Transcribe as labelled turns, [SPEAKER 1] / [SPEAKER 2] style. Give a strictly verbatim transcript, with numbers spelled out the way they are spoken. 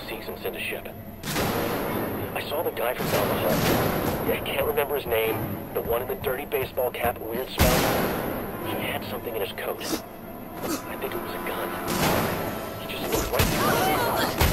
[SPEAKER 1] seeks and send a ship. I saw the guy from down the hall. I can't remember his name. The one in the dirty baseball cap, weird smell. He had something in his coat. I think it was a gun. He just looked right through me.